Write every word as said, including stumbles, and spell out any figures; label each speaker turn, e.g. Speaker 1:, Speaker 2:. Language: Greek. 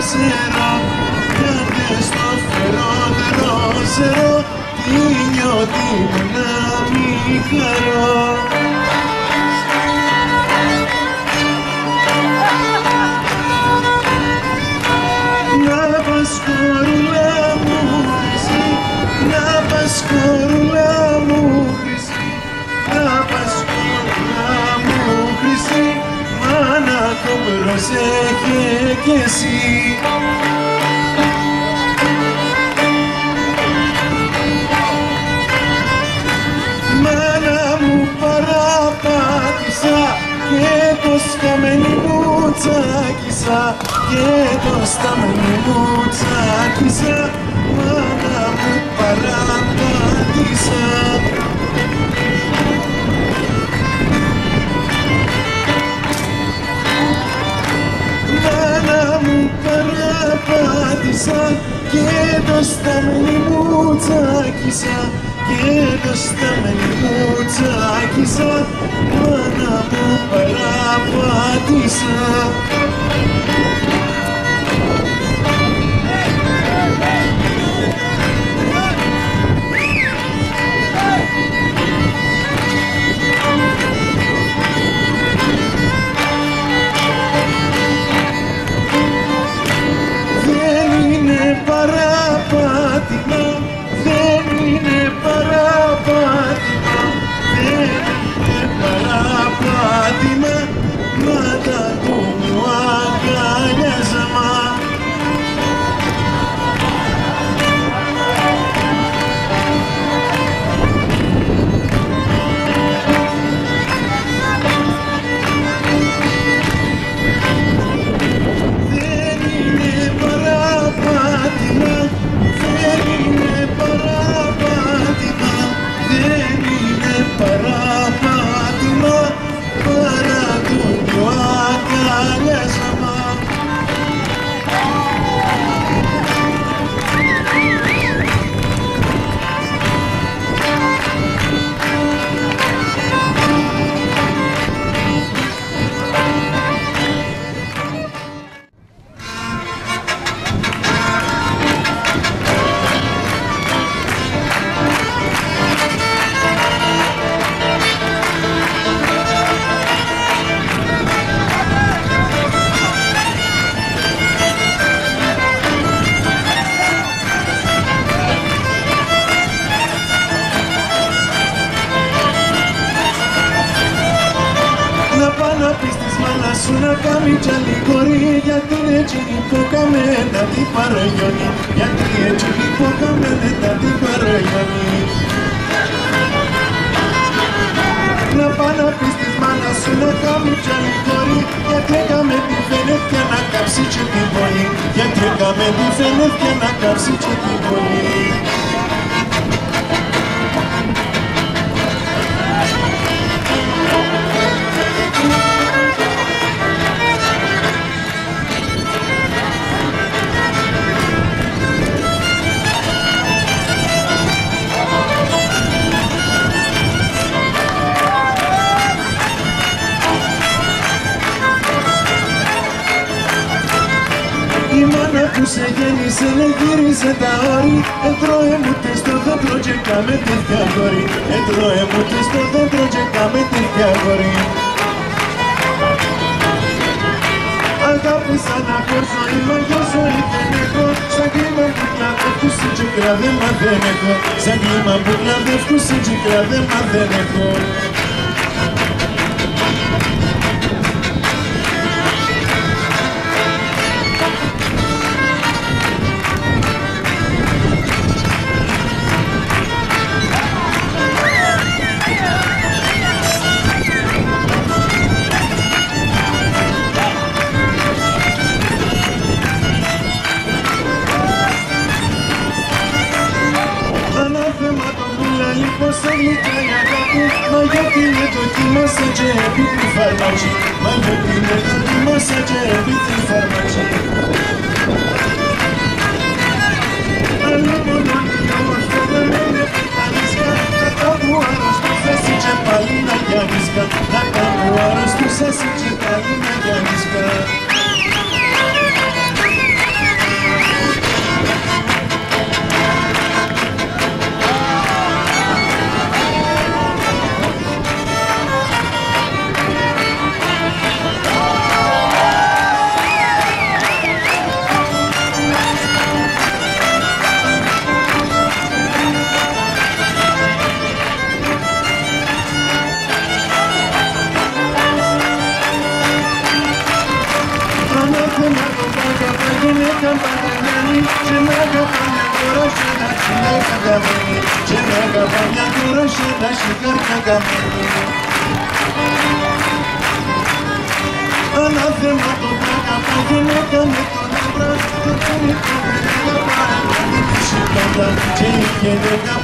Speaker 1: ζερό, κάντε στο φερότερο ζερό, τι νιώτη μου να μη χαρώ. Να πας κορούλα μου χρυσή, να πας κορούλα μου χρυσή, να πας κορούλα μου χρυσή, μάνα το προσέχε κι εσύ. Μάνα μου παραπάτησα και το σκαμμένι μου τσάκισα, και το σταμμένι μου τσάκισα, μάνα μου παραπάτησα. Μάνα μου παραπάτησα και το σταμμένι μου τσάκισα, και το σταμμένι μου τσάκισα, μάνα μου παραπάτησα. Δεν είναι παραπάτημα, δεν είναι παραπάτημα, δεν είναι παραπάτημα, μα τα του μου αγκαλιάζαμα. Δεν είναι παραπάτημα, δεν είναι παραπάτημα, δεν είναι παραπάτημα, παρά το πιο αγκαλιάζαμα. Σου να κάνει κι άλλη κορή, γιατί έτσι υποκαμένα την παραγιώνει, γιατί έτσι υποκαμένα την παραγιώνει. Να πάω να πεις της μάνας σου να κάνει κι άλλη κορή, γιατί έκαμε τη φαινέθια να κάψει και την πόλη, γιατί έκαμε τη φαινέθια να κάψει και την πόλη. Η μάνα που σε γέννησε ναι γύρισε τα όρη, έτρωε μου τε στο δέντρο και κάμε τέτοια γόρη, έτρωε μου τε στο δέντρο και κάμε τέτοια γόρη. Αγάπησα να πω ζωή, μα για ζωή δεν έχω, σαν κλίμα που κλαδεύκουσε και κραδέμα δεν έχω, σαν κλίμα που κλαδεύκουσε και κραδέμα δεν έχω. Πόσα γλυκά η αγάπη, μα γιατί με δοκίμασα και επί τη φαρμάκη, μα γιατί με δοκίμασα και επί τη φαρμάκη. Άλλο μόνο μια μορφώνα με είναι πιτανίσκα, να κάνω αρρωστούσα εσύ και πάλι να γιανίσκα, να κάνω αρρωστούσα εσύ και πάλι να γιανίσκα. καμπανιανή και να καμπανιά τώρα σε να τσιλέκα καμπανί και να καμπανιά τώρα σε να σιγάρια καμπανί. Ανάθεμα το πλάκα που γυναίκα με τον άντρα το κάνει καμπανιά παρά να μην είσαι πάντα και η γυναίκα